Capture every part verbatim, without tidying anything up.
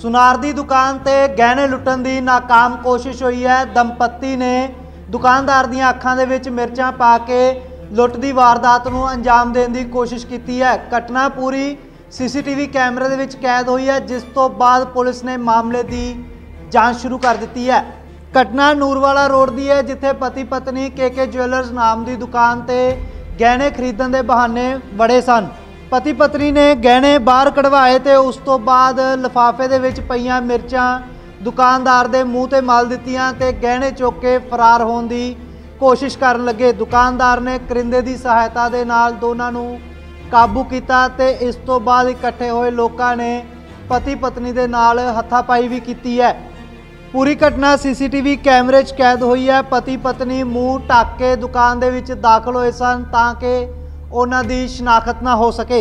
सुनार दी दुकान ते गहने लुटन दी नाकाम कोशिश हुई है। दंपत्ति ने दुकानदार दी अखां दे विच मिर्चां पा के लुट दी वारदात नूं अंजाम देण दी कोशिश की है। घटना पूरी सीसीटीवी कैमरे दे विच कैद हुई है, जिस तो बाद पुलिस ने मामले की जांच शुरू कर दी है। घटना नूरवाला रोड दी है, जिथे पति पत्नी के के ज्वैलर्स नाम की दुकान ते गहने खरीदण दे बहाने बड़े सन। पति पत्नी ने गहने बाहर कढ़वाए तो उस तो बाद लिफाफे दे विच पईयां मिर्चां दुकानदार दे मूँह ते मल दित्तियां ते गहने चुक के फरार होने की कोशिश करन लगे। दुकानदार ने करिंदे की सहायता दे नाल दोनां नूं काबू किया ते इस तो बाद इकट्ठे होए लोकां ने पति पत्नी दे नाल हत्थापाई भी की है। पूरी घटना सीसीटीवी कैमरे च कैद हुई है। पति पत्नी मूँह ढक के दुकान दे विच दाखल होए सन तां कि उन्हां दी शनाख्त ना हो सके।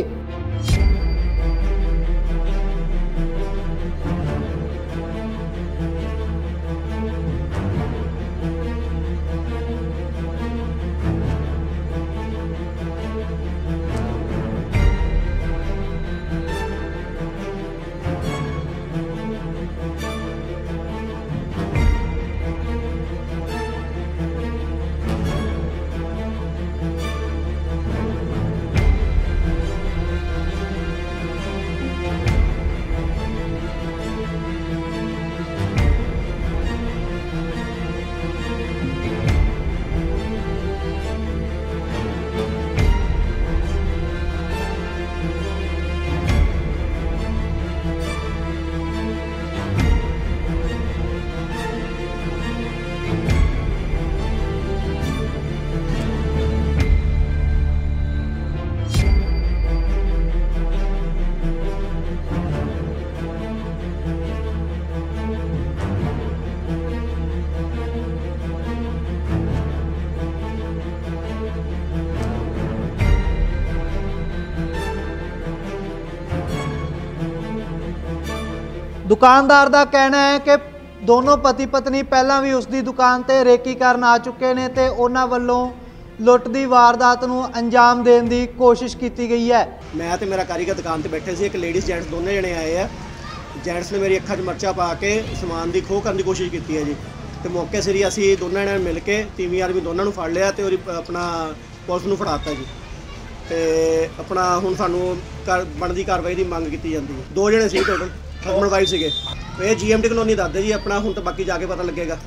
दुकानदार का कहना है कि दोनों पति पत्नी पहला भी उसकी दुकान ते रेकी करन आ चुके हैं ते उन्हां वल्लों लुट की वारदात नूं अंजाम देने की कोशिश की गई है। मैं तो मेरा कारीगर दुकान ते बैठे सी, एक लेडीज़ जेंट्स दोनों जने आए हैं। जेंट्स ने मेरी अखां 'च मर्चा पा के समान की खोह करने की कोशिश की है जी, तो मौके सिर ही असीं दोनों जने मिल के तीवीं आदमी दोनों फड़ लिया तो अपना पुलिस नूं फड़ाता जी। तो अपना हुण सानूं कर बनदी कार्रवाई की मंग की जाती है। दो जने सी टोटल हस्बैंड वाइफ सीगे। ये जी एम टी कलोनी दसदे जी अपना, हुण तो बाकी जाके पता लगेगा।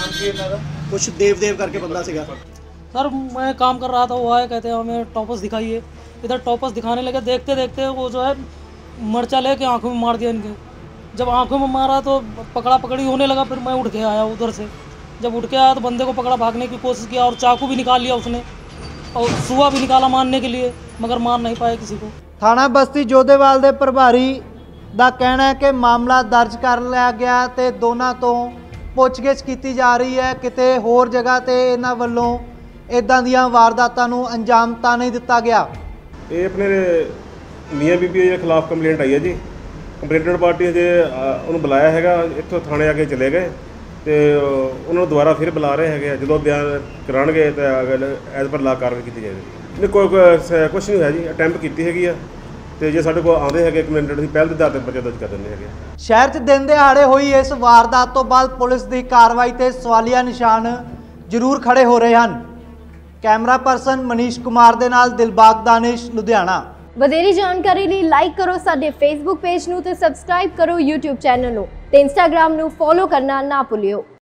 कुछ देव देव करके बंदा सीगा। सर मैं काम कर रहा था, वो आए कहते हैं हमें टॉपस दिखाइए। इधर टॉपस दिखाने लगे, देखते देखते वो जो है मर्चा लेके आंखों में मार दिया इनके। जब आंखों में मारा तो पकड़ा पकड़ी होने लगा, फिर मैं उठ के आया उधर से। जब उठ के आया तो बंदे को पकड़ा, भागने की कोशिश किया और चाकू भी निकाल लिया उसने और सुआ भी निकाला मारने के लिए, मगर मार नहीं पाया किसी को। थाना बस्ती जोधेवाल के प्रभारी का कहना है कि मामला दर्ज कर लिया गया तो दोनों तो पुछगिछ की जा रही है। किते होर जगह ते इन्हां वल्लों इदां दियां वारदातां नूं अंजाम तां नहीं दिता गया। ये अपने मियाँ बीबी के खिलाफ कंप्लेंट आई है जी। कंप्लेंटेड पार्टी अजे उन्होंने बुलाया है, इत्थों थाने आके चले गए तो उन्होंने दोबारा फिर बुला रहे हैं। जो बयान कराएंगे तो एज पर ला कार्रवाई की जाएगी। नहीं कोई कुछ नहीं है जी, अटैंप्ट की हैगी है तो जे साडे कोल आउंदे हैगे कंप्लेंटेड पहल दे आधार ते पर्चा दर्ज कर दिंदे हैगे। शहर च दिन दिहाड़े हुई इस वारदात तो बाद पुलिस की कार्रवाई ते सवालिया निशान जरूर खड़े हो रहे हैं। कैमरा पर्सन मनीष कुमार दे नाल दिलबाग दानिश, लुधियाना। वधेरी जानकारी लिए लाइक करो साडे फेसबुक पेज नूं ते सबसक्राइब करो यूट्यूब चैनल नूं ते इंस्टाग्राम नूं फॉलो करना ना भुलियो।